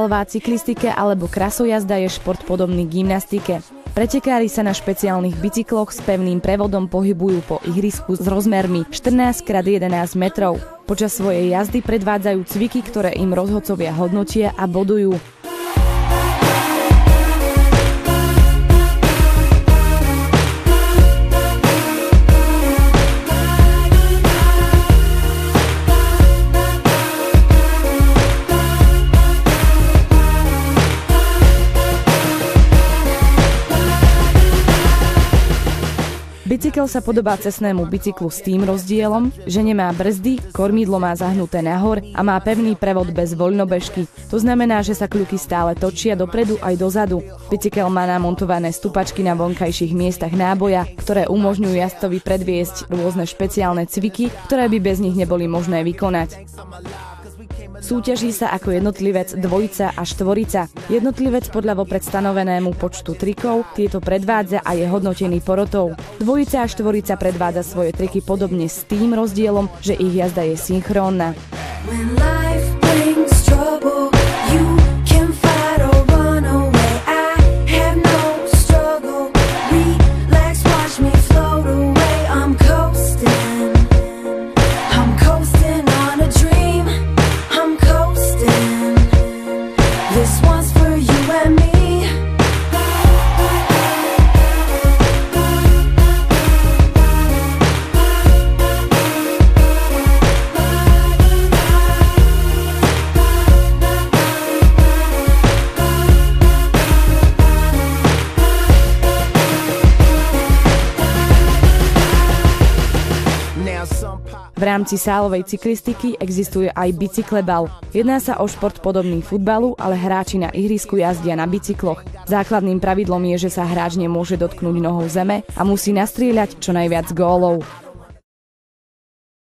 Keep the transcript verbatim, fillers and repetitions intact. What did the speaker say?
Sálová cyklistike alebo krasojazda je šport podobný gymnastike. Pretekári sa na špeciálnych bicykloch s pevným prevodom pohybujú po ihrisku s rozmermi štrnásť krát jedenásť metrov. Počas svojej jazdy predvádzajú cviky, ktoré im rozhodcovia hodnotia a bodujú. Bicykel sa podobá cestnému bicyklu s tým rozdielom, že nemá brzdy, kormidlo má zahnuté nahor a má pevný prevod bez voľnobežky. To znamená, že sa kľuky stále točia dopredu aj dozadu. Bicykel má namontované stupačky na vonkajších miestach náboja, ktoré umožňujú jazdcovi predviesť rôzne špeciálne cviky, ktoré by bez nich neboli možné vykonať. Súťaží sa ako jednotlivec, dvojica a štvorica. Jednotlivec podľa vopred stanovenému počtu trikov tieto predvádza a je hodnotený porotou. Dvojica a štvorica predvádza svoje triky podobne s tým rozdielom, že ich jazda je synchrónna. V rámci sálovej cyklistiky existuje aj bicyklebal. Jedná sa o šport podobný futbalu, ale hráči na ihrisku jazdia na bicykloch. Základným pravidlom je, že sa hráč nemôže dotknúť nohou zeme a musí nastrieľať čo najviac gólov.